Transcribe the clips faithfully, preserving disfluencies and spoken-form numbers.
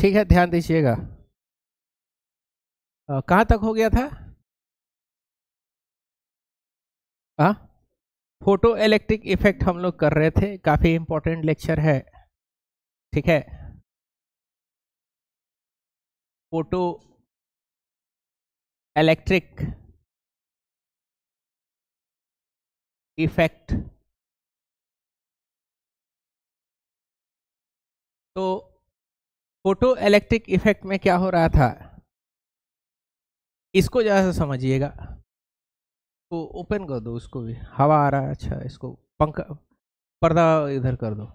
ठीक है, ध्यान दीजिएगा। कहाँ तक हो गया था? हाँ, फोटो इलेक्ट्रिक इफेक्ट हम लोग कर रहे थे, काफी इंपॉर्टेंट लेक्चर है। ठीक है, फोटो इलेक्ट्रिक इफेक्ट। तो फोटो इलेक्ट्रिक इफेक्ट में क्या हो रहा था, इसको जरा सा समझिएगा। तो ओपन कर दो उसको भी, हवा आ रहा है। अच्छा, इसको पंखा, पर्दा इधर कर दो।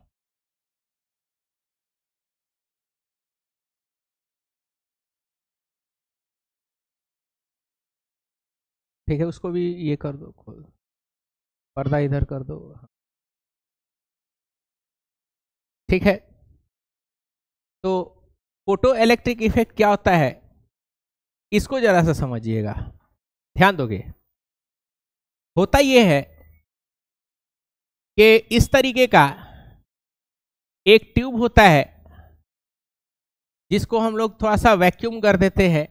ठीक है, उसको भी ये कर दो, खोल, पर्दा इधर कर दो। ठीक है, तो फोटो इलेक्ट्रिक इफेक्ट क्या होता है, इसको जरा सा समझिएगा, ध्यान दोगे। होता यह है कि इस तरीके का एक ट्यूब होता है जिसको हम लोग थोड़ा सा वैक्यूम कर देते हैं,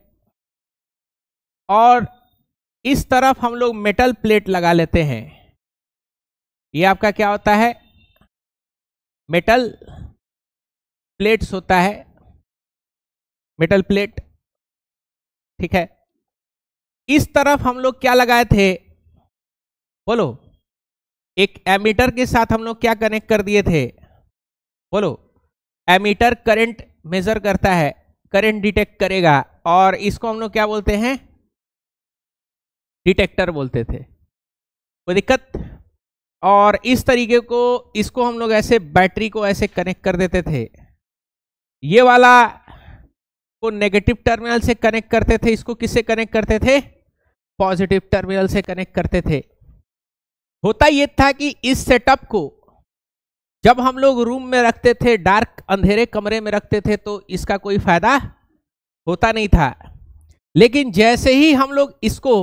और इस तरफ हम लोग मेटल प्लेट लगा लेते हैं। ये आपका क्या होता है, मेटल प्लेट्स होता है, मेटल प्लेट। ठीक है, इस तरफ हम लोग क्या लगाए थे, बोलो। एक एमीटर के साथ हम लोग क्या कनेक्ट कर दिए थे, बोलो। एमीटर करंट मेजर करता है, करंट डिटेक्ट करेगा, और इसको हम लोग क्या बोलते हैं, डिटेक्टर बोलते थे। कोई दिक्कत? और इस तरीके को, इसको हम लोग ऐसे बैटरी को ऐसे कनेक्ट कर देते थे। ये वाला को नेगेटिव टर्मिनल से कनेक्ट करते थे, इसको किससे कनेक्ट करते थे, पॉजिटिव टर्मिनल से कनेक्ट करते थे। होता ये था कि इस सेटअप को जब हम लोग रूम में रखते थे, डार्क अंधेरे कमरे में रखते थे, तो इसका कोई फायदा होता नहीं था। लेकिन जैसे ही हम लोग इसको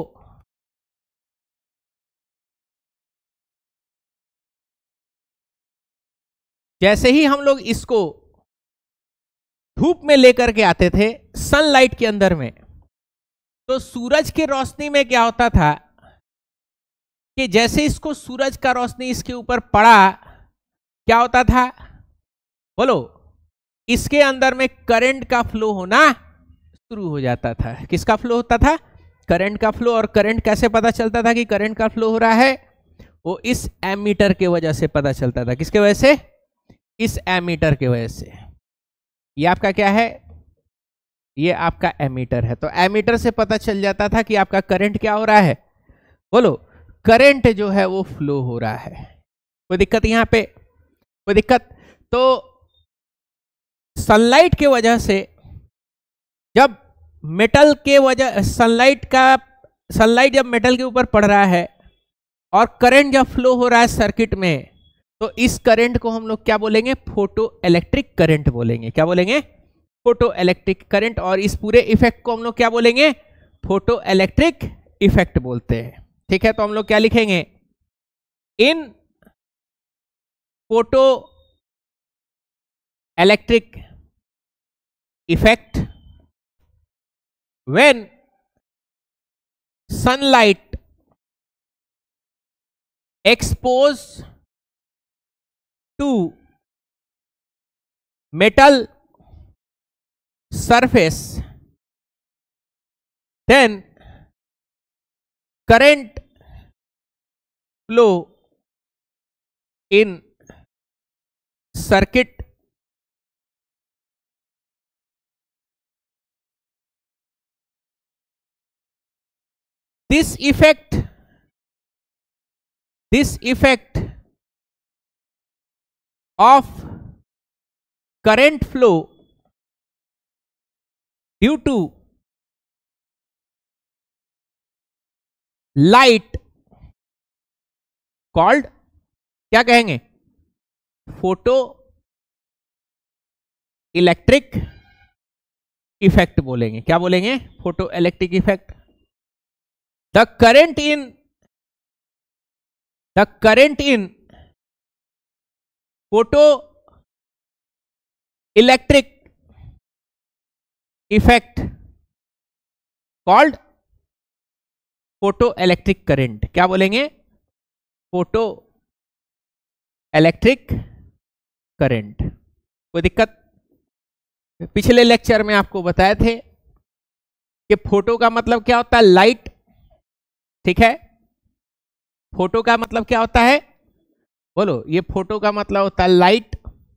जैसे ही हम लोग इसको धूप में लेकर के आते थे, सनलाइट के अंदर में, तो सूरज की रोशनी में क्या होता था कि जैसे इसको सूरज का रोशनी इसके ऊपर पड़ा, क्या होता था, बोलो। इसके अंदर में करंट का फ्लो होना शुरू हो जाता था। किसका फ्लो होता था, करंट का फ्लो। और करंट कैसे पता चलता था कि करंट का फ्लो हो रहा है, वो इस एमीटर के वजह से पता चलता था। किसके वजह से, इस एमीटर के वजह से। ये आपका क्या है, ये आपका एमीटर है। तो एमीटर से पता चल जाता था कि आपका करंट क्या हो रहा है, बोलो, करंट जो है वो फ्लो हो रहा है। कोई दिक्कत यहां पे, कोई दिक्कत? तो सनलाइट के वजह से, जब मेटल के वजह सनलाइट का सनलाइट जब मेटल के ऊपर पड़ रहा है और करंट जब फ्लो हो रहा है सर्किट में, तो इस करंट को हम लोग क्या बोलेंगे, फोटो इलेक्ट्रिक करंट बोलेंगे। क्या बोलेंगे, फोटो इलेक्ट्रिक करंट। और इस पूरे इफेक्ट को हम लोग क्या बोलेंगे, फोटो इलेक्ट्रिक इफेक्ट बोलते हैं। ठीक है, तो हम लोग क्या लिखेंगे, in photoelectric effect when sunlight expose to metal surface, then current flow in circuit this effect this effect of current flow due to light called, क्या कहेंगे, फोटो इलेक्ट्रिक इफेक्ट बोलेंगे। क्या बोलेंगे, photoelectric effect. The current in the current in photoelectric effect called photoelectric current. क्या बोलेंगे? Photoelectric current. कोई दिक्कत? पिछले लेक्चर में आपको बताए थे कि फोटो का मतलब क्या होता है? लाइट। ठीक है, फोटो का मतलब क्या होता है? बोलो, ये फोटो का मतलब होता है लाइट,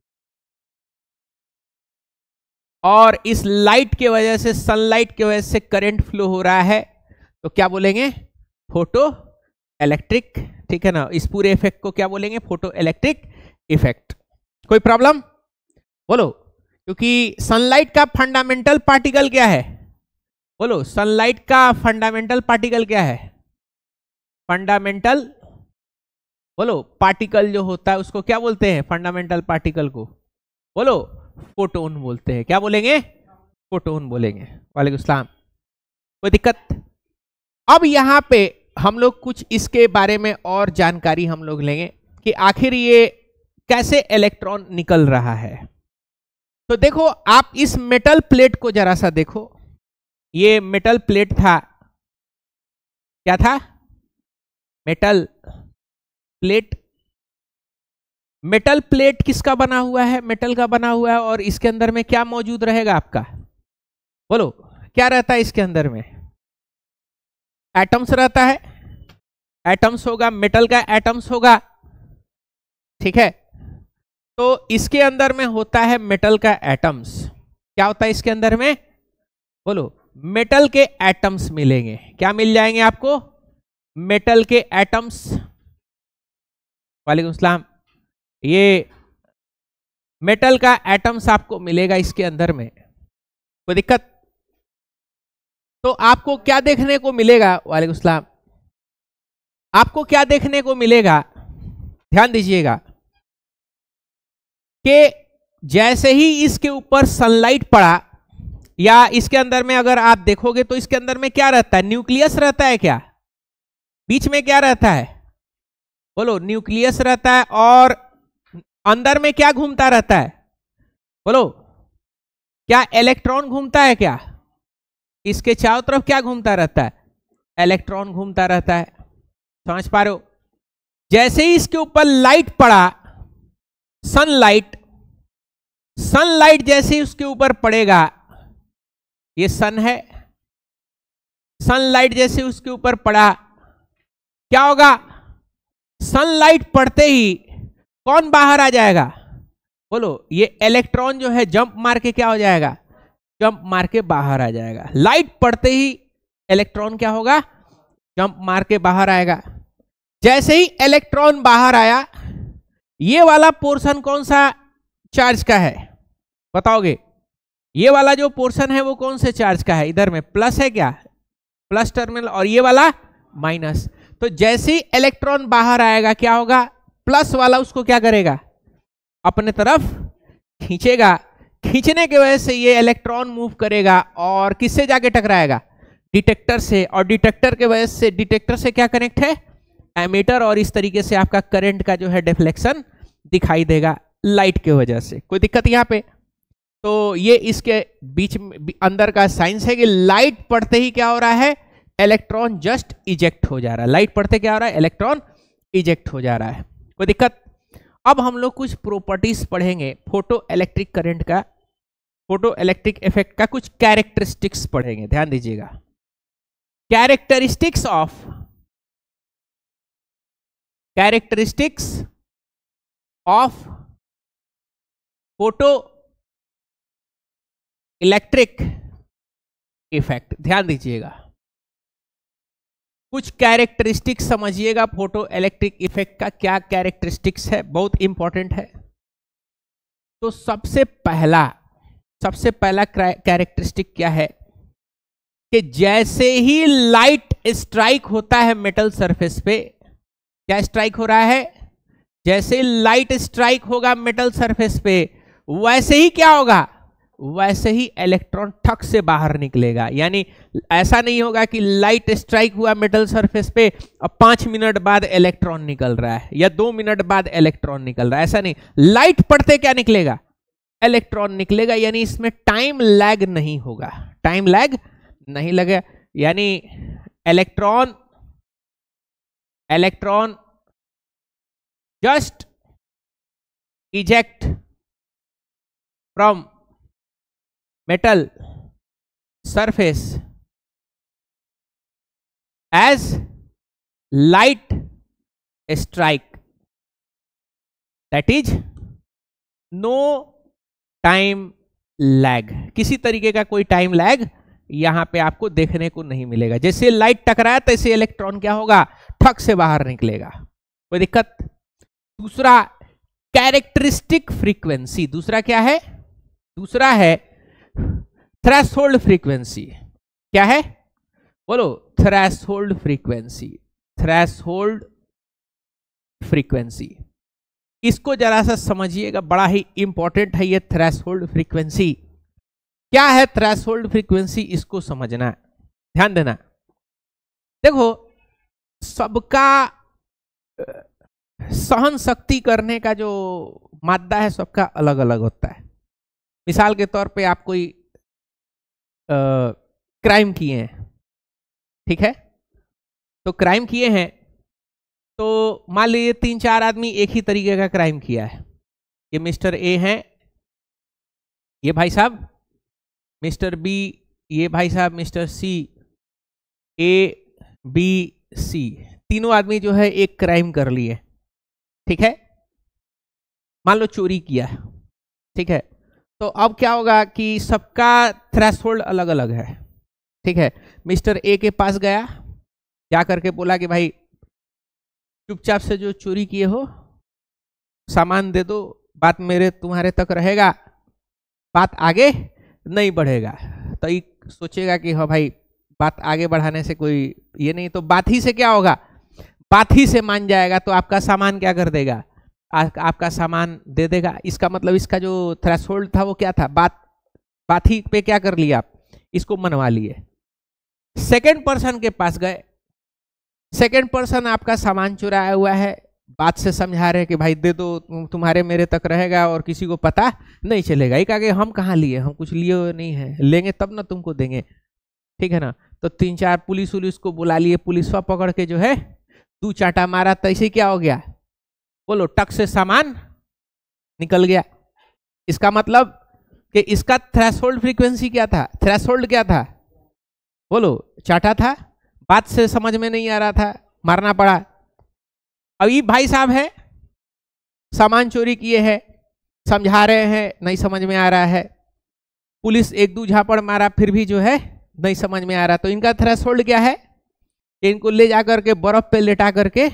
और इस लाइट की वजह से, सनलाइट की वजह से करंट फ्लो हो रहा है, तो क्या बोलेंगे? Photoelectric. ठीक है ना, इस पूरे इफेक्ट को क्या बोलेंगे? Photoelectric effect. कोई प्रॉब्लम? बोलो, क्योंकि सनलाइट का फंडामेंटल पार्टिकल क्या है? बोलो, सनलाइट का फंडामेंटल पार्टिकल क्या है? फंडामेंटल, बोलो, पार्टिकल जो होता है उसको क्या बोलते हैं? फंडामेंटल पार्टिकल को बोलो फोटोन बोलते हैं। क्या बोलेंगे? फोटोन बोलेंगे। वालेकुम सलाम। कोई दिक्कत? अब यहां पे हम लोग कुछ इसके बारे में और जानकारी हम लोग लेंगे कि आखिर ये कैसे इलेक्ट्रॉन निकल रहा है। तो देखो, आप इस मेटल प्लेट को जरा सा देखो। ये मेटल प्लेट था, क्या था? Metal plate. मेटल प्लेट किसका बना हुआ है? मेटल का बना हुआ है। और इसके अंदर में क्या मौजूद रहेगा आपका? बोलो, क्या रहता है इसके अंदर में? एटम्स रहता है। एटम्स होगा, मेटल का एटम्स होगा। ठीक है, तो इसके अंदर में होता है मेटल का एटम्स। क्या होता है इसके अंदर में? बोलो, मेटल के एटम्स मिलेंगे। क्या मिल जाएंगे आपको? मेटल के एटम्स। वालेकुम सलाम। ये मेटल का एटम्स आपको मिलेगा इसके अंदर में। कोई दिक्कत? तो आपको क्या देखने को मिलेगा? वालेकुम सलाम। आपको क्या देखने को मिलेगा? ध्यान दीजिएगा कि जैसे ही इसके ऊपर सनलाइट पड़ा, या इसके अंदर में अगर आप देखोगे तो इसके अंदर में क्या रहता है? न्यूक्लियस रहता है। क्या बीच में क्या रहता है? बोलो, न्यूक्लियस रहता है। और अंदर में क्या घूमता रहता है? बोलो, क्या इलेक्ट्रॉन घूमता है? क्या इसके चारों तरफ क्या घूमता रहता है? इलेक्ट्रॉन घूमता रहता है। समझ पा रहे हो? जैसे ही इसके ऊपर लाइट पड़ा, सनलाइट, सनलाइट जैसे ही उसके ऊपर पड़ेगा, ये सन है, सनलाइट जैसे उसके ऊपर पड़ा, क्या होगा? सनलाइट पड़ते ही कौन बाहर आ जाएगा? बोलो, ये इलेक्ट्रॉन जो है जंप मार के क्या हो जाएगा? जंप मार के बाहर आ जाएगा। लाइट पड़ते ही इलेक्ट्रॉन क्या होगा? जंप मार के बाहर आएगा। जैसे ही इलेक्ट्रॉन बाहर आया, ये वाला पोर्शन कौन सा चार्ज का है? बताओगे? ये वाला जो पोर्शन है वो कौन से चार्ज का है? इधर में प्लस है। क्या? Plus terminal. और ये वाला माइनस। तो जैसे ही इलेक्ट्रॉन बाहर आएगा, क्या होगा? प्लस वाला उसको क्या करेगा? अपने तरफ खींचेगा। खींचने की वजह से ये इलेक्ट्रॉन मूव करेगा और किससे जाके टकराएगा? डिटेक्टर से। और डिटेक्टर के वजह से, डिटेक्टर से क्या कनेक्ट है? एमीटर। और इस तरीके से आपका करंट का जो है डिफ्लेक्शन दिखाई देगा लाइट की वजह से। कोई दिक्कत यहाँ पे? तो ये इसके बीच में अंदर का साइंस है कि लाइट पड़ते ही क्या हो रहा है? इलेक्ट्रॉन जस्ट इजेक्ट हो जा रहा है। लाइट पड़ते क्या हो रहा है? इलेक्ट्रॉन इजेक्ट हो जा रहा है। कोई दिक्कत? अब हम लोग कुछ प्रॉपर्टीज पढ़ेंगे फोटो इलेक्ट्रिक करंट का, फोटो इलेक्ट्रिक इफेक्ट का कुछ कैरेक्टरिस्टिक्स पढ़ेंगे। ध्यान दीजिएगा, characteristics of characteristics of photoelectric effect. ध्यान दीजिएगा, कुछ कैरेक्टरिस्टिक्स समझिएगा। फोटो इलेक्ट्रिक इफेक्ट का क्या कैरेक्टरिस्टिक्स है, बहुत इंपॉर्टेंट है। तो सबसे पहला सबसे पहला कैरेक्टरिस्टिक क्या है कि जैसे ही लाइट स्ट्राइक होता है मेटल सरफेस पे, क्या स्ट्राइक हो रहा है? जैसे लाइट स्ट्राइक होगा मेटल सरफेस पे, वैसे ही क्या होगा? वैसे ही इलेक्ट्रॉन ठक से बाहर निकलेगा। यानी ऐसा नहीं होगा कि लाइट स्ट्राइक हुआ मेटल सरफेस पे अब पांच मिनट बाद इलेक्ट्रॉन निकल रहा है या दो मिनट बाद इलेक्ट्रॉन निकल रहा है, ऐसा नहीं। लाइट पड़ते क्या निकलेगा? इलेक्ट्रॉन निकलेगा, यानी इसमें टाइम लैग नहीं होगा, टाइम लैग नहीं लगे, यानी electron electron just eject from metal surface as light strike, that is no time lag. किसी तरीके का कोई टाइम लैग यहां पे आपको देखने को नहीं मिलेगा। जैसे लाइट टकराया तैसे इलेक्ट्रॉन क्या होगा, ठक से बाहर निकलेगा, कोई दिक्कत। दूसरा कैरेक्टरिस्टिक फ्रीक्वेंसी, दूसरा क्या है, दूसरा है थ्रेशोल्ड फ्रीक्वेंसी। क्या है बोलो, थ्रेशोल्ड फ्रीक्वेंसी, थ्रेशोल्ड फ्रीक्वेंसी। इसको जरा सा समझिएगा, बड़ा ही इंपॉर्टेंट है ये थ्रेशोल्ड फ्रीक्वेंसी। क्या है थ्रेशोल्ड फ्रीक्वेंसी, इसको समझना, ध्यान देना। देखो सबका सहन शक्ति करने का जो मात्रा है सबका अलग अलग होता है। मिसाल के तौर पे आप कोई क्राइम किए हैं, ठीक है, तो क्राइम किए हैं, तो मान लीजिए तीन चार आदमी एक ही तरीके का क्राइम किया है। ये मिस्टर ए हैं, ये भाई साहब मिस्टर बी, ये भाई साहब mister C, A B C, तीनों आदमी जो है एक क्राइम कर लिए, ठीक है। मान लो चोरी किया, ठीक है। तो अब क्या होगा कि सबका थ्रेशोल्ड अलग अलग है, ठीक है। मिस्टर ए के पास गया, जा करके बोला कि भाई चुपचाप से जो चोरी किए हो सामान दे दो, बात मेरे तुम्हारे तक रहेगा, बात आगे नहीं बढ़ेगा। तो ये सोचेगा कि हाँ भाई बात आगे बढ़ाने से कोई ये नहीं, तो बात ही से क्या होगा, बात ही से मान जाएगा, तो आपका सामान क्या कर देगा, आ, आपका सामान दे देगा। इसका मतलब इसका जो थ्रेशोल्ड था वो क्या था, बात बात ही पे क्या कर लिया आप, इसको मनवा लिए। सेकेंड पर्सन के पास गए, सेकेंड पर्सन आपका सामान चुराया हुआ है, बात से समझा रहे कि भाई दे दो, तुम्हारे मेरे तक रहेगा और किसी को पता नहीं चलेगा। एक आगे हम कहाँ लिए, हम कुछ लिए हुए नहीं है, लेंगे तब ना तुमको देंगे, ठीक है ना। तो तीन चार पुलिस उलिस को बुला लिए, पुलिसवा पकड़ के जो है दू चाटा मारा, तो ऐसे क्या हो गया बोलो, टक से सामान निकल गया। इसका मतलब कि इसका थ्रेशोल्ड फ्रीक्वेंसी क्या था, थ्रेशोल्ड क्या था बोलो, चाटा था, बात से समझ में नहीं आ रहा था, मारना पड़ा। अब ये भाई साहब है, सामान चोरी किए हैं, समझा रहे हैं, नहीं समझ में आ रहा है, पुलिस एक दो झापड़ मारा फिर भी जो है नहीं समझ में आ रहा, तो इनका थ्रेशोल्ड क्या है, इनको ले जा करके बर्फ पे लेटा करके,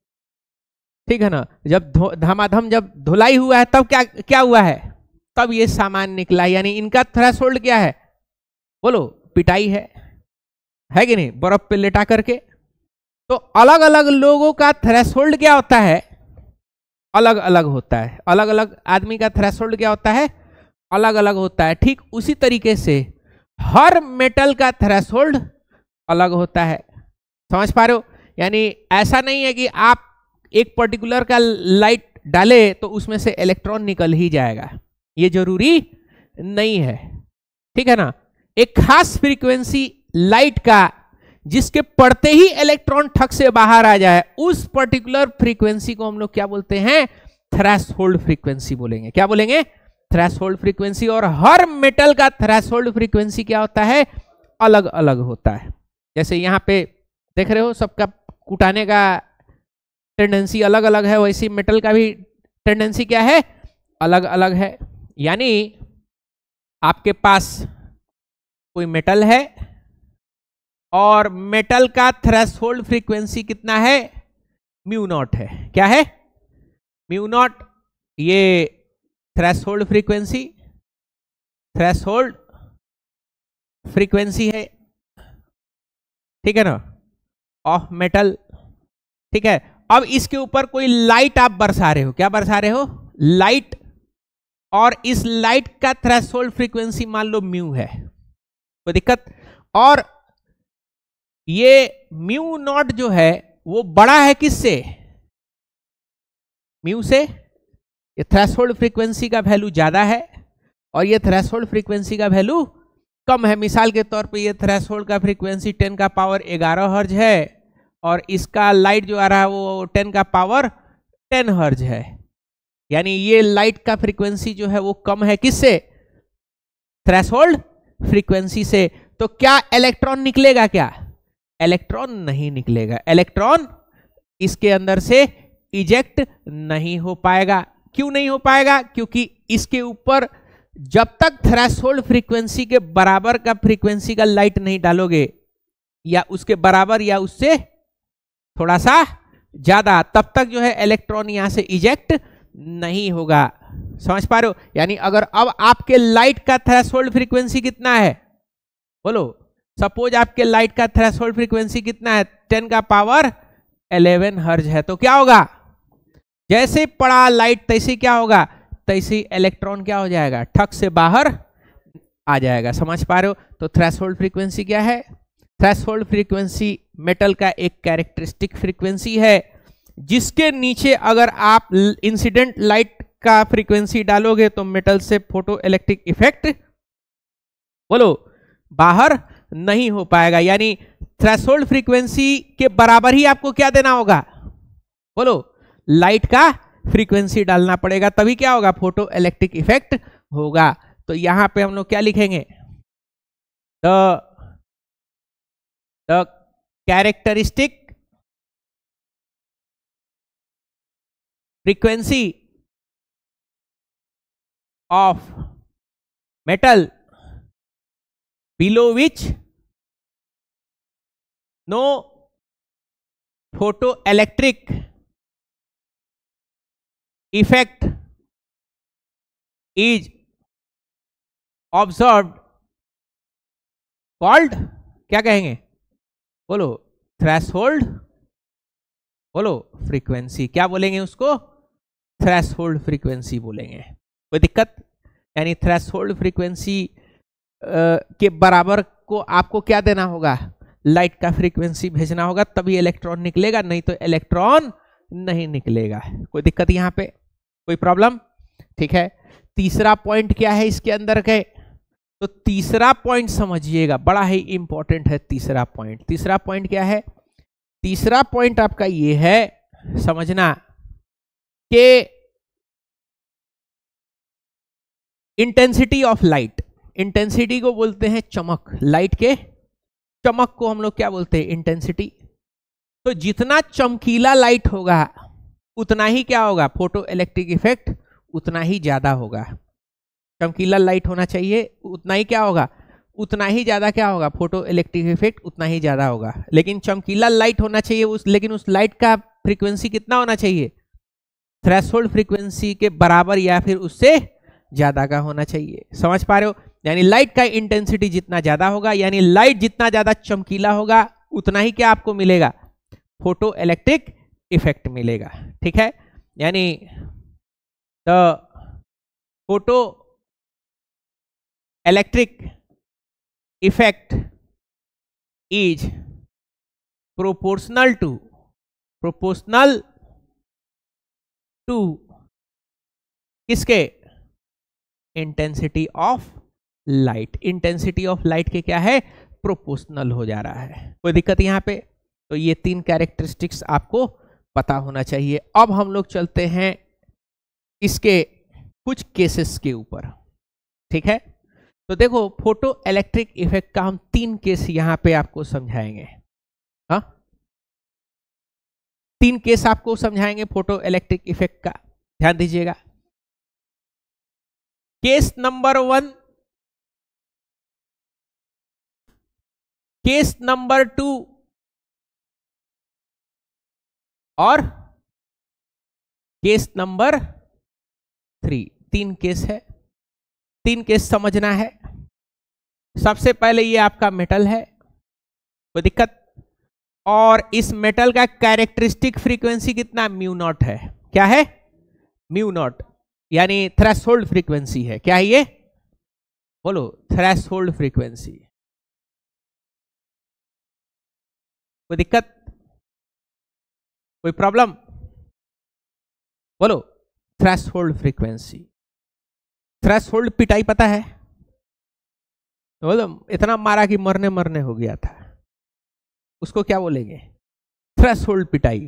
ठीक है ना, जब धमाधम जब धुलाई हुआ है तब क्या क्या हुआ है, तब ये सामान निकला। यानी इनका थ्रेशोल्ड क्या है बोलो, पिटाई है, है कि नहीं, बर्फ पे लेटा करके। तो अलग अलग लोगों का थ्रेशोल्ड क्या होता है, अलग अलग होता है, अलग अलग आदमी का थ्रेशोल्ड क्या होता है, अलग अलग होता है। ठीक उसी तरीके से हर मेटल का थ्रेशोल्ड अलग होता है, समझ पा रहे हो। यानी ऐसा नहीं है कि आप एक पर्टिकुलर का लाइट डाले तो उसमें से इलेक्ट्रॉन निकल ही जाएगा, ये जरूरी नहीं है, ठीक है ना। एक खास फ्रीक्वेंसी लाइट का जिसके पड़ते ही इलेक्ट्रॉन ठक से बाहर आ जाए, उस पर्टिकुलर फ्रीक्वेंसी को हम लोग क्या बोलते हैं, थ्रेशोल्ड फ्रीक्वेंसी बोलेंगे। क्या बोलेंगे, थ्रेशोल्ड फ्रीक्वेंसी। और हर मेटल का थ्रेशोल्ड फ्रीक्वेंसी क्या होता है, अलग अलग होता है। जैसे यहाँ पे देख रहे हो सबका कुटाने का टेंडेंसी अलग अलग है, वैसी मेटल का भी टेंडेंसी क्या है, अलग अलग है। यानी आपके पास कोई मेटल है और मेटल का थ्रेशोल्ड फ्रीक्वेंसी कितना है, म्यू नॉट है। क्या है, म्यू नॉट, ये थ्रेशोल्ड फ्रीक्वेंसी, थ्रेशोल्ड फ्रीक्वेंसी है, ठीक है ना, ऑफ मेटल, ठीक है। अब इसके ऊपर कोई लाइट आप बरसा रहे हो, क्या बरसा रहे हो, लाइट, और इस लाइट का थ्रेशोल्ड फ्रीक्वेंसी मान लो म्यू है, कोई दिक्कत। और ये म्यू नॉट जो है वो बड़ा है किससे, म्यू से, ये थ्रेशोल्ड फ्रीक्वेंसी का वैल्यू ज्यादा है, और ये थ्रेशोल्ड फ्रीक्वेंसी का वैल्यू कम है। मिसाल के तौर पे ये थ्रेशोल्ड का फ्रीक्वेंसी टेन का पावर ग्यारह हर्ज है और इसका लाइट जो आ रहा है वो टेन का पावर टेन हर्ज है, यानी ये लाइट का फ्रीक्वेंसी जो है वो कम है किससे? थ्रेशोल्ड फ्रीक्वेंसी से। तो क्या इलेक्ट्रॉन निकलेगा? क्या इलेक्ट्रॉन नहीं निकलेगा। इलेक्ट्रॉन इसके अंदर से इजेक्ट नहीं हो पाएगा। क्यों नहीं हो पाएगा? क्योंकि इसके ऊपर जब तक थ्रेशोल्ड फ्रीक्वेंसी के बराबर का फ्रीक्वेंसी का लाइट नहीं डालोगे या उसके बराबर या उससे थोड़ा सा ज्यादा, तब तक जो है इलेक्ट्रॉन यहां से इजेक्ट नहीं होगा। समझ पा रहे हो? यानी अगर अब आपके लाइट का थ्रेशोल्ड फ्रीक्वेंसी कितना है? बोलो। सपोज आपके लाइट का थ्रेशोल्ड फ्रीक्वेंसी कितना है? टेन का पावर इलेवन हर्ज है। तो क्या होगा? जैसे पड़ा लाइट तैसे क्या होगा? तैसे इलेक्ट्रॉन क्या हो जाएगा? ठक से बाहर आ जाएगा। समझ पा रहे हो? तो थ्रेशोल्ड फ्रीक्वेंसी क्या है? थ्रेशोल्ड फ्रीक्वेंसी मेटल का एक कैरेक्टरिस्टिक फ्रीक्वेंसी है जिसके नीचे अगर आप इंसिडेंट लाइट का फ्रीक्वेंसी डालोगे तो मेटल से फोटो इलेक्ट्रिक इफेक्ट बोलो बाहर नहीं हो पाएगा। यानी थ्रेशोल्ड फ्रीक्वेंसी के बराबर ही आपको क्या देना होगा? बोलो लाइट का फ्रीक्वेंसी डालना पड़ेगा, तभी क्या होगा? फोटो इलेक्ट्रिक इफेक्ट होगा। तो यहां पे हम लोग क्या लिखेंगे? The the characteristic frequency of metal below which no photoelectric effect is observed called क्या कहेंगे? बोलो थ्रेशोल्ड। बोलो फ्रीक्वेंसी। क्या बोलेंगे उसको? थ्रेशोल्ड फ्रीक्वेंसी बोलेंगे। कोई दिक्कत? यानी थ्रेशोल्ड फ्रीक्वेंसी के बराबर को आपको क्या देना होगा? लाइट का फ्रीक्वेंसी भेजना होगा, तभी इलेक्ट्रॉन निकलेगा, नहीं तो इलेक्ट्रॉन नहीं निकलेगा। कोई दिक्कत यहां पे? कोई प्रॉब्लम? ठीक है। तीसरा पॉइंट क्या है इसके अंदर के? तो तीसरा पॉइंट समझिएगा, बड़ा ही इंपॉर्टेंट है तीसरा पॉइंट। तीसरा पॉइंट क्या है? तीसरा पॉइंट आपका ये है समझना कि इंटेंसिटी ऑफ लाइट। इंटेंसिटी को बोलते हैं चमक। लाइट के चमक को हम लोग क्या बोलते हैं? इंटेंसिटी। तो जितना चमकीला लाइट होगा उतना ही क्या होगा? फोटो इलेक्ट्रिक इफेक्ट उतना ही ज्यादा होगा। चमकीला लाइट होना चाहिए, उतना ही क्या होगा? उतना ही ज्यादा क्या होगा? फोटो इलेक्ट्रिक इफेक्ट उतना ही ज्यादा होगा। लेकिन चमकीला लाइट होना चाहिए उस लेकिन उस लाइट का फ्रीक्वेंसी कितना होना चाहिए? थ्रेशोल्ड फ्रीक्वेंसी के बराबर या फिर उससे ज्यादा का होना चाहिए। समझ पा रहे हो? यानी लाइट का इंटेंसिटी जितना ज्यादा होगा, यानी लाइट जितना ज्यादा चमकीला होगा उतना ही क्या आपको मिलेगा? फोटो इलेक्ट्रिक इफेक्ट मिलेगा। ठीक है। यानी the photoelectric effect is proportional to proportional to किसके? Intensity of light. Intensity of light के क्या है? प्रोपोर्शनल हो जा रहा है। कोई दिक्कत यहां पे? तो ये तीन कैरेक्टरिस्टिक्स आपको पता होना चाहिए। अब हम लोग चलते हैं इसके कुछ केसेस के ऊपर। ठीक है। तो देखो फोटो इलेक्ट्रिक इफेक्ट का हम तीन केस यहां पे आपको समझाएंगे। हाँ, तीन केस आपको समझाएंगे फोटो इलेक्ट्रिक इफेक्ट का। ध्यान दीजिएगा। Case number one, case number two और केस नंबर थ्री। तीन केस है, तीन केस समझना है। सबसे पहले ये आपका मेटल है, कोई दिक्कत? और इस मेटल का कैरेक्टरिस्टिक फ्रीक्वेंसी कितना? म्यू नॉट है। क्या है? म्यू नॉट, यानी थ्रेशोल्ड फ्रीक्वेंसी है। क्या है ये? बोलो थ्रेशोल्ड फ्रीक्वेंसी। कोई दिक्कत? कोई प्रॉब्लम? बोलो थ्रेशोल्ड फ्रीक्वेंसी। थ्रेशोल्ड पिटाई पता है, मतलब इतना मारा कि मरने मरने हो गया था, उसको क्या बोलेंगे? थ्रेशोल्ड पिटाई।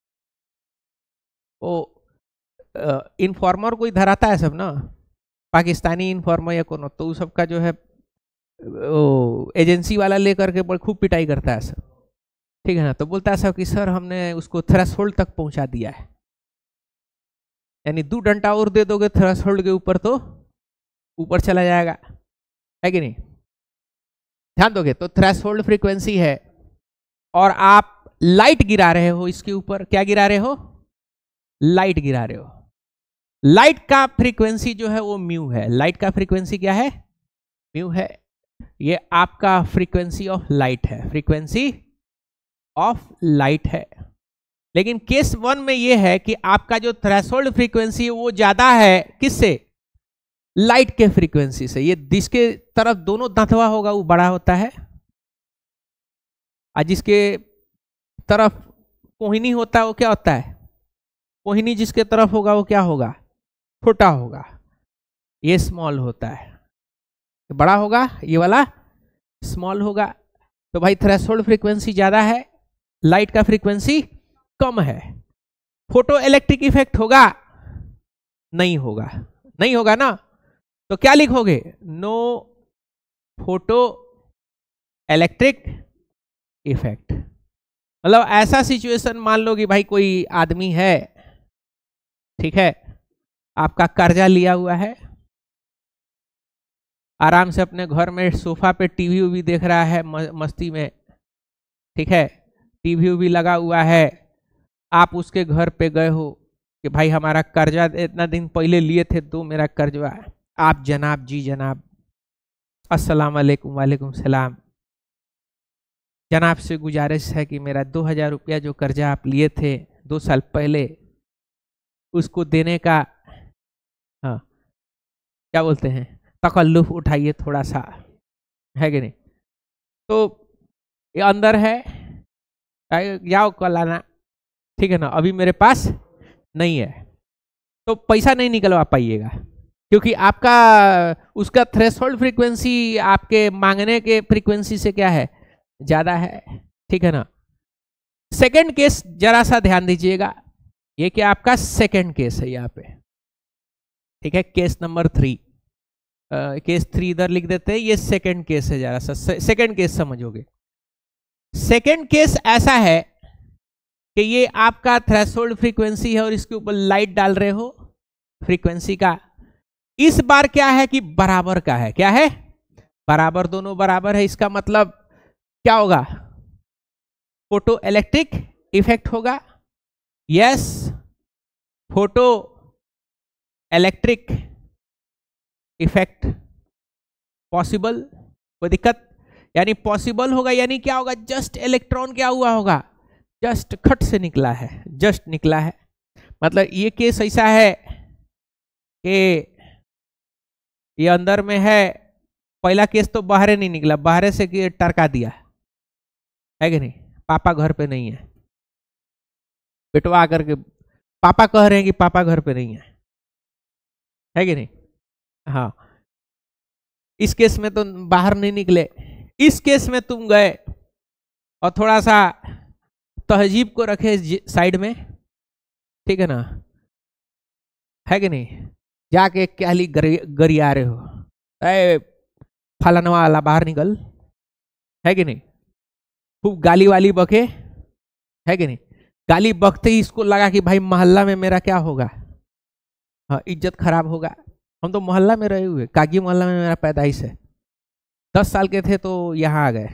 वो इन्फॉर्मर कोई धराता है सब ना, पाकिस्तानी इन्फॉर्मर या कोनो, तो सबका जो है वो एजेंसी वाला लेकर के बड़ी खूब पिटाई करता है सब, ठीक है ना। तो बोलता है सब कि सर हमने उसको थ्रेशोल्ड तक पहुंचा दिया है, यानी दो डंडा और दे दोगे थ्रेशोल्ड के ऊपर तो ऊपर चला जाएगा, है कि नहीं? ध्यान दोगे तो थ्रेशोल्ड फ्रीक्वेंसी है, और आप लाइट गिरा रहे हो इसके ऊपर। क्या गिरा रहे हो? लाइट गिरा रहे हो। लाइट का फ्रीक्वेंसी जो है वो म्यू है। लाइट का फ्रीक्वेंसी क्या है? म्यू है। ये आपका फ्रीक्वेंसी ऑफ लाइट है, फ्रीक्वेंसी ऑफ लाइट है। लेकिन केस वन में ये है कि आपका जो थ्रेशोल्ड फ्रीक्वेंसी है वो ज्यादा है, किससे? लाइट के फ्रीक्वेंसी से। ये जिसके तरफ दोनों दांतवा होगा वो बड़ा होता है, और जिसके तरफ कोहिनी होता है वो क्या होता है? कोहिनी जिसके तरफ होगा वो क्या होगा? छोटा होगा। ये स्मॉल होता है, बड़ा होगा, ये वाला स्मॉल होगा। तो भाई थ्रेशोल्ड फ्रीक्वेंसी ज्यादा है, लाइट का फ्रीक्वेंसी कम है। फोटो इलेक्ट्रिक इफेक्ट होगा? नहीं होगा, नहीं होगा ना। तो क्या लिखोगे? No photoelectric effect. मतलब ऐसा सिचुएशन मान लो कि भाई कोई आदमी है, ठीक है, आपका कर्जा लिया हुआ है, आराम से अपने घर में सोफा पे टीवी भी देख रहा है मस्ती में, ठीक है, टीवी भी लगा हुआ है। आप उसके घर पे गए हो कि भाई हमारा कर्जा इतना दिन पहले लिए थे, दो मेरा कर्जा। आप जनाब, जी जनाब, अस्सलाम वालेकुम। वालेकुम सलाम। जनाब से गुजारिश है कि मेरा दो हजार रुपया जो कर्जा आप लिए थे दो साल पहले, उसको देने का, हाँ क्या बोलते हैं, तकल्लुफ उठाइए थोड़ा सा, है कि नहीं? तो ये अंदर है, जाओ कल आना, ठीक है ना, अभी मेरे पास नहीं है, तो पैसा नहीं निकलवा पाइएगा, क्योंकि आपका उसका थ्रेशोल्ड फ्रीक्वेंसी आपके मांगने के फ्रीक्वेंसी से क्या है? ज्यादा है, ठीक है ना। सेकंड केस जरा सा ध्यान दीजिएगा, ये क्या आपका सेकंड केस है यहाँ पे, ठीक है। Case number three, case three इधर लिख देते हैं, ये सेकंड केस है, जरा सा सेकंड केस समझोगे। सेकंड केस ऐसा है कि ये आपका थ्रेशोल्ड फ्रीक्वेंसी है और इसके ऊपर लाइट डाल रहे हो फ्रीक्वेंसी का। इस बार क्या है कि बराबर का है। क्या है? बराबर, दोनों बराबर है। इसका मतलब क्या होगा? फोटो इलेक्ट्रिक इफेक्ट होगा। Yes, photoelectric effect possible, कोई दिक्कत? यानी पॉसिबल होगा, यानी क्या होगा? जस्ट इलेक्ट्रॉन क्या हुआ होगा? जस्ट खट से निकला है, जस्ट निकला है। मतलब ये केस ऐसा है कि ये अंदर में है, पहला केस तो बाहर नहीं निकला, बाहर से टरका दिया, है कि नहीं? पापा घर पे नहीं है, बेटवा आकर के पापा कह रहे हैं कि पापा घर पे नहीं है, है कि नहीं? हाँ, इस केस में तो बाहर नहीं निकले। इस केस में तुम गए और थोड़ा सा तहजीब को रखे साइड में, ठीक है ना, है कि नहीं? जाके क्या ली गरिया रहे हो, अरे फलाना वाला बाहर निकल, है कि नहीं? खूब गाली वाली बके, है कि नहीं? गाली बकते ही इसको लगा कि भाई मोहल्ला में मेरा क्या होगा? हाँ, इज्जत खराब होगा। हम तो मोहल्ला में रहे हुए, कागी मोहल्ला में मेरा पैदाइश है, दस साल के थे तो यहाँ आ गए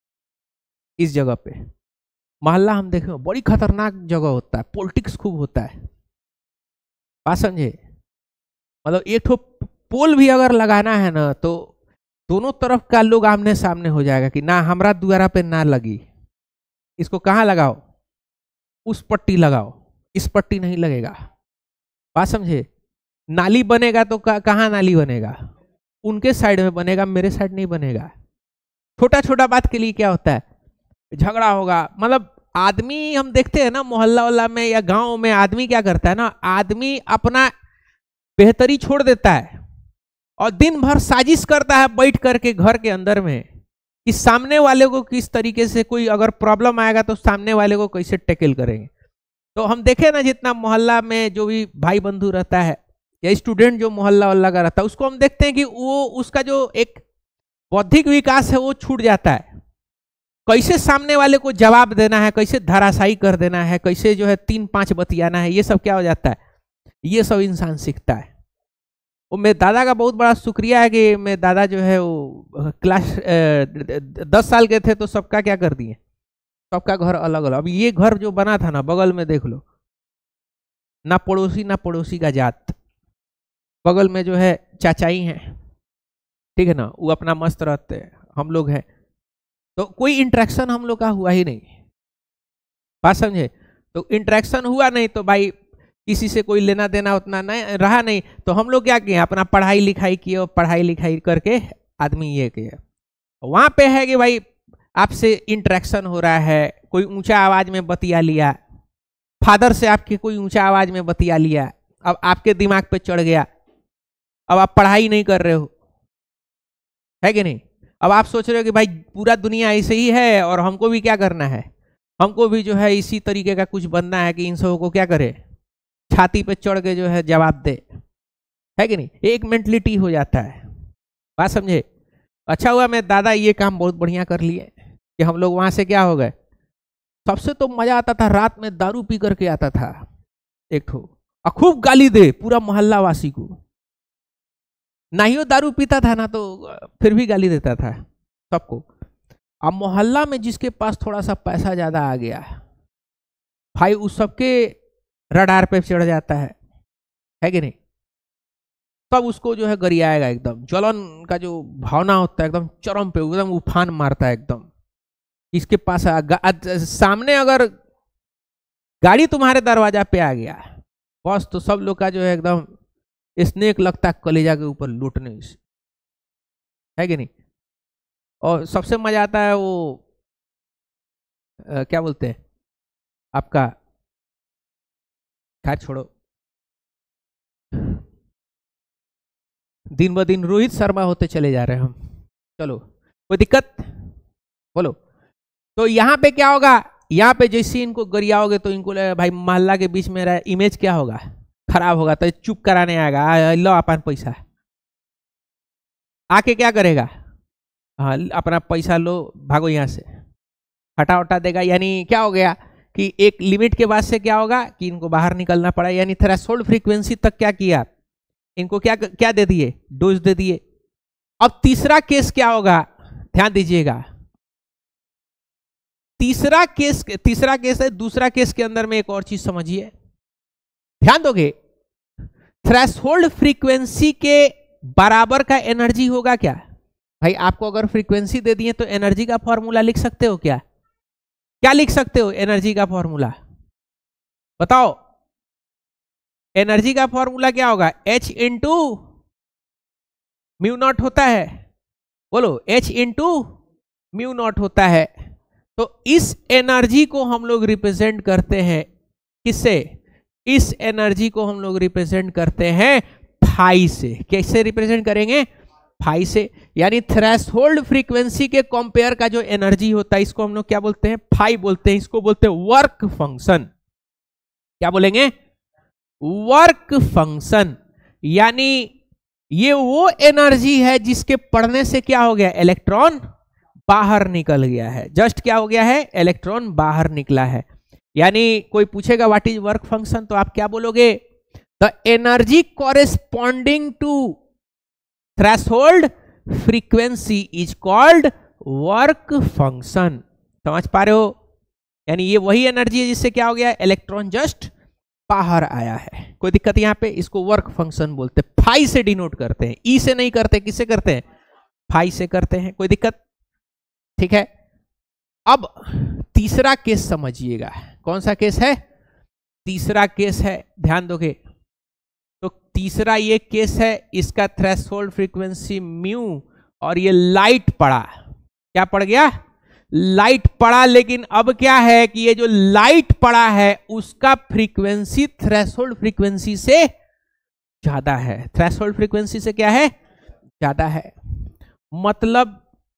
इस जगह पे। मोहल्ला हम देखे बड़ी खतरनाक जगह होता है, पॉलिटिक्स खूब होता है, बात समझे? मतलब एक ठो पोल भी अगर लगाना है ना तो दोनों तरफ का लोग आमने सामने हो जाएगा कि ना हमरा द्वारा पे ना लगी, इसको कहाँ लगाओ? उस पट्टी लगाओ, इस पट्टी नहीं लगेगा, बात समझे? नाली बनेगा तो कहाँ नाली बनेगा? उनके साइड में बनेगा, मेरे साइड नहीं बनेगा। छोटा छोटा बात के लिए क्या होता है? झगड़ा होगा। मतलब आदमी हम देखते हैं ना मोहल्ला वल्ला में या गांव में, आदमी क्या करता है ना, आदमी अपना बेहतरी छोड़ देता है, और दिन भर साजिश करता है बैठ करके घर के अंदर में कि सामने वाले को किस तरीके से, कोई अगर प्रॉब्लम आएगा तो सामने वाले को कैसे टैकल करेंगे। तो हम देखें ना, जितना मोहल्ला में जो भी भाई बंधु रहता है या स्टूडेंट जो मोहल्ला वल्ला का रहता है, उसको हम देखते हैं कि वो उसका जो एक बौद्धिक विकास है वो छूट जाता है। कैसे सामने वाले को जवाब देना है, कैसे धराशायी कर देना है, कैसे जो है तीन पांच बतियाना है, ये सब क्या हो जाता है, ये सब इंसान सीखता है। वो मेरे दादा का बहुत बड़ा शुक्रिया है कि मेरे दादा जो है वो क्लास दस साल के थे तो सबका क्या कर दिए, सबका घर अलग अलग। अब ये घर जो बना था ना, बगल में देख लो, ना पड़ोसी ना पड़ोसी का जात, बगल में जो है चाचाई हैं, ठीक है ना, वो अपना मस्त रहते हैं, हम लोग हैं, तो कोई इंटरेक्शन हम लोग का हुआ ही नहीं। बात समझे? तो इंटरेक्शन हुआ नहीं तो भाई किसी से कोई लेना देना उतना नहीं रहा नहीं, तो हम लोग क्या किए, अपना पढ़ाई लिखाई किए और पढ़ाई लिखाई करके आदमी ये किया। वहां पे है कि भाई आपसे इंटरेक्शन हो रहा है, कोई ऊंचा आवाज में बतिया लिया, फादर से आपके कोई ऊंचा आवाज में बतिया लिया, अब आपके दिमाग पे चढ़ गया, अब आप पढ़ाई नहीं कर रहे हो, है कि नहीं। अब आप सोच रहे हो कि भाई पूरा दुनिया ऐसे ही है और हमको भी क्या करना है, हमको भी जो है इसी तरीके का कुछ बनना है कि इन सबों को क्या करे, छाती पे चढ़ के जो है जवाब दे, है कि नहीं। एक मेंटलिटी हो जाता है। बात समझे? अच्छा हुआ मेरे दादा ये काम बहुत बढ़िया कर लिए कि हम लोग वहां से क्या हो गए। सबसे तो मजा आता था रात में दारू पी करके आता था एक ठो, और खूब गाली दे पूरा मोहल्ला वासी को। नहीं वो दारू पीता था ना तो फिर भी गाली देता था सबको। अब मोहल्ला में जिसके पास थोड़ा सा पैसा ज्यादा आ गया भाई, उस सबके रडार पे चढ़ जाता है, है कि नहीं। तब उसको जो है गरियाएगा, एकदम जलन का जो भावना होता है एकदम चरम पे, एकदम उफान मारता है एकदम। इसके पास आ, सामने अगर गाड़ी तुम्हारे दरवाजा पे आ गया बस, तो सब लोग का जो है एकदम स्नेक लगता है कलेजा के ऊपर लूटने से, है कि नहीं। और सबसे मजा आता है वो आ, क्या बोलते हैं आपका, खैर छोड़ो, दिन ब दिन रोहित शर्मा होते चले जा रहे हैं हम। चलो कोई दिक्कत बोलो। तो यहाँ पे क्या होगा, यहाँ पे जैसे इनको गरियाओगे तो इनको लगेगा भाई मोहल्ला के बीच में रहा, इमेज क्या होगा, खराब होगा, तो चुप कराने आएगा, लो अपन पैसा, आके क्या करेगा, हाँ अपना पैसा लो भागो यहाँ से, हटा उठा देगा। यानी क्या हो गया कि एक लिमिट के बाद से क्या होगा कि इनको बाहर निकलना पड़ा, यानी थ्रेशोल्ड फ्रीक्वेंसी तक क्या किया, इनको क्या क्या दे दिए, डोज दे दिए। अब तीसरा केस क्या होगा, ध्यान दीजिएगा, तीसरा केस तीसरा केस है, दूसरा केस के अंदर में एक और चीज समझिए, ध्यान दोगे, थ्रेशोल्ड फ्रीक्वेंसी के बराबर का एनर्जी होगा क्या। भाई आपको अगर फ्रीक्वेंसी दे दिए तो एनर्जी का फॉर्मूला लिख सकते हो क्या, क्या लिख सकते हो एनर्जी का फॉर्मूला, बताओ। एनर्जी का फॉर्मूला क्या होगा, H इंटू म्यू नॉट होता है, बोलो H इंटू म्यू नॉट होता है। तो इस एनर्जी को हम लोग रिप्रेजेंट करते हैं किससे, इस एनर्जी को हम लोग रिप्रेजेंट करते हैं फाई से। कैसे रिप्रेजेंट करेंगे, फाई से। यानी थ्रेशोल्ड फ्रीक्वेंसी के कंपेयर का जो एनर्जी होता है इसको हम लोग क्या बोलते हैं, फाई बोलते हैं, इसको बोलते हैं वर्क फंक्शन। क्या बोलेंगे, वर्क फंक्शन। यानी ये वो एनर्जी है जिसके पढ़ने से क्या हो गया, इलेक्ट्रॉन बाहर निकल गया है, जस्ट क्या हो गया है, इलेक्ट्रॉन बाहर निकला है। यानी कोई पूछेगा व्हाट इज वर्क फंक्शन, तो आप क्या बोलोगे, the energy corresponding to threshold frequency is called work function. समझ पा रहे हो, यानी ये वही एनर्जी है जिससे क्या हो गया, इलेक्ट्रॉन जस्ट बाहर आया है। कोई दिक्कत यहां पे, इसको वर्क फंक्शन बोलते हैं, फाई से डिनोट करते हैं, ई से नहीं करते, किससे करते हैं, फाई से करते हैं। कोई दिक्कत, ठीक है। अब तीसरा केस समझिएगा, कौन सा केस है, तीसरा केस है, ध्यान दोगे तो तीसरा ये केस है, इसका थ्रेशोल्ड फ्रीक्वेंसी म्यू और ये लाइट पड़ा, क्या पड़ गया, लाइट पड़ा। लेकिन अब क्या है कि ये जो लाइट पड़ा है उसका फ्रीक्वेंसी थ्रेशोल्ड फ्रीक्वेंसी से ज्यादा है। थ्रेशोल्ड फ्रीक्वेंसी से क्या है, ज्यादा है। मतलब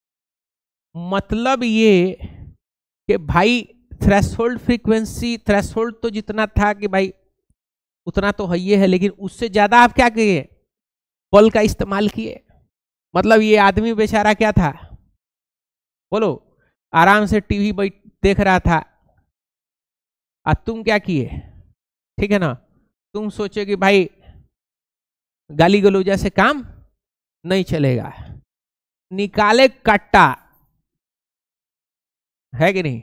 मतलब ये कि भाई थ्रेशोल्ड फ्रीक्वेंसी, थ्रेशोल्ड तो जितना था कि भाई उतना तो है ही है, लेकिन उससे ज्यादा आप क्या किए, बल का इस्तेमाल किए। मतलब ये आदमी बेचारा क्या था, बोलो, आराम से टीवी बैठ देख रहा था, और तुम क्या किए, ठीक है ना, तुम सोचे कि भाई गाली गलौजा से काम नहीं चलेगा, निकाले कट्टा, है कि नहीं,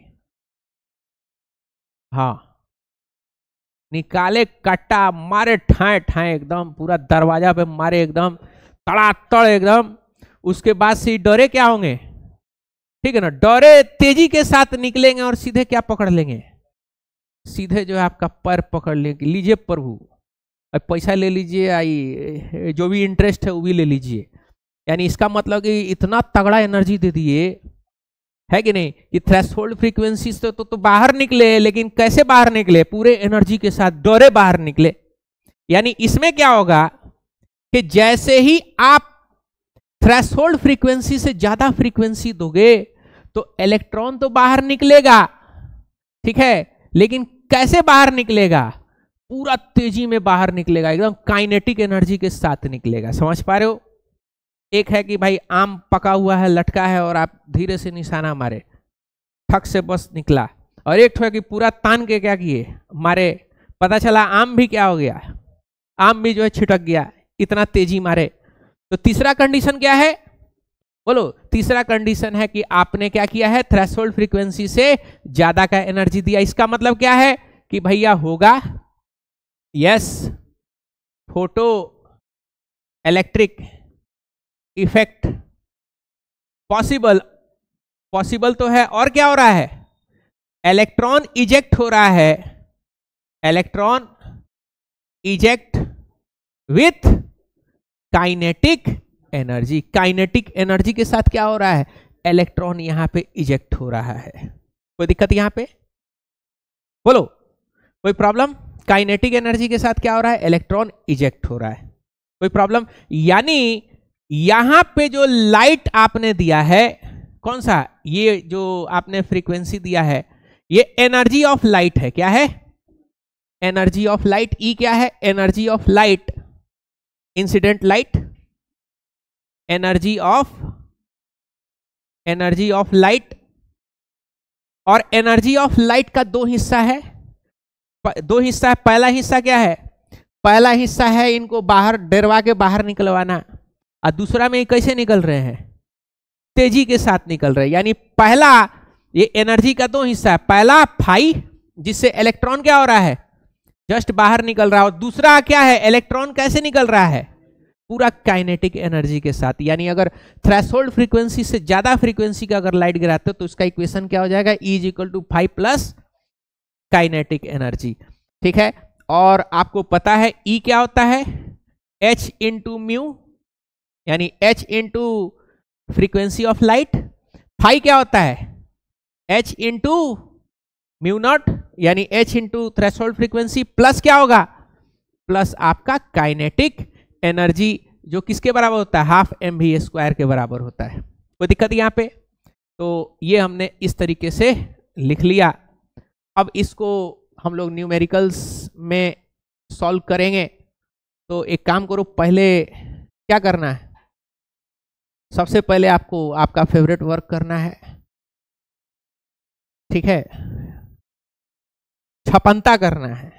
हाँ, निकाले कट्टा, मारे ठाए ठाए एकदम पूरा दरवाजा पे मारे एकदम तड़ातड़ एकदम। उसके बाद से डरे क्या होंगे, ठीक है ना, डरे तेजी के साथ निकलेंगे और सीधे क्या पकड़ लेंगे, सीधे जो है आपका पैर पकड़ लेंगे, लीजिए प्रभु, अब पैसा ले लीजिए, आई जो भी इंटरेस्ट है वो भी ले लीजिए। यानी इसका मतलब कि इतना तगड़ा एनर्जी दे दिए, है कि नहीं, कि थ्रेशोल्ड फ्रीक्वेंसी से तो, तो बाहर निकले, लेकिन कैसे बाहर निकले, पूरे एनर्जी के साथ डरे बाहर निकले। यानी इसमें क्या होगा कि जैसे ही आप थ्रेशोल्ड फ्रीक्वेंसी से ज्यादा फ्रीक्वेंसी दोगे तो इलेक्ट्रॉन तो बाहर निकलेगा, ठीक है, लेकिन कैसे बाहर निकलेगा, पूरा तेजी में बाहर निकलेगा, एकदम काइनेटिक एनर्जी के साथ निकलेगा। समझ पा रहे हो। एक है कि भाई आम पका हुआ है, लटका है, और आप धीरे से निशाना मारे, ठक से बस निकला, और एक है कि पूरा तान के क्या किए, मारे, पता चला आम भी क्या हो गया, आम भी जो है छिटक गया, इतना तेजी मारे। तो तीसरा कंडीशन क्या है, बोलो, तीसरा कंडीशन है कि आपने क्या किया है, थ्रेशोल्ड फ्रीक्वेंसी से ज्यादा का एनर्जी दिया। इसका मतलब क्या है कि भैया होगा, yes, photoelectric effect possible, possible तो है, और क्या हो रहा है, इलेक्ट्रॉन इजेक्ट हो रहा है, electron eject with kinetic energy. Kinetic energy के साथ क्या हो रहा है, इलेक्ट्रॉन यहां पे इजेक्ट हो रहा है। कोई दिक्कत यहां पे, बोलो, कोई प्रॉब्लम, काइनेटिक एनर्जी के साथ क्या हो रहा है, इलेक्ट्रॉन इजेक्ट हो रहा है, कोई प्रॉब्लम। यानी यहां पे जो लाइट आपने दिया है, कौन सा, ये जो आपने फ्रीक्वेंसी दिया है, ये एनर्जी ऑफ लाइट है, क्या है, एनर्जी ऑफ लाइट। ई क्या है, energy of light, incident light, energy of, energy of light. और एनर्जी ऑफ लाइट का दो हिस्सा है, दो हिस्सा है। पहला हिस्सा क्या है, पहला हिस्सा है इनको बाहर डरवा के बाहर निकलवाना, और दूसरा में कैसे निकल रहे हैं, तेजी के साथ निकल रहे हैं। यानी पहला, ये एनर्जी का दो हिस्सा है, पहला फाई, जिससे इलेक्ट्रॉन क्या हो रहा है, जस्ट बाहर निकल रहा है, और दूसरा क्या है, इलेक्ट्रॉन कैसे निकल रहा है, पूरा काइनेटिक एनर्जी के साथ। यानी अगर थ्रेशोल्ड फ्रीक्वेंसी से ज्यादा फ्रीक्वेंसी का अगर लाइट गिराते हो तो उसका इक्वेशन क्या हो जाएगा, E is equal to five plus kinetic energy, ठीक है। और आपको पता है E क्या होता है, H इंटू म्यू, यानी H into frequency of light. Phi क्या होता है, H इंटू म्यू नॉट, यानी H into threshold frequency, plus क्या होगा, प्लस आपका काइनेटिक एनर्जी, जो किसके बराबर होता है, हाफ एम वी स्क्वायर के बराबर होता है। कोई दिक्कत यहाँ पे। तो ये हमने इस तरीके से लिख लिया। अब इसको हम लोग न्यूमेरिकल्स में सॉल्व करेंगे। तो एक काम करो, पहले क्या करना है, सबसे पहले आपको आपका फेवरेट वर्क करना है, ठीक है, छपंता करना है।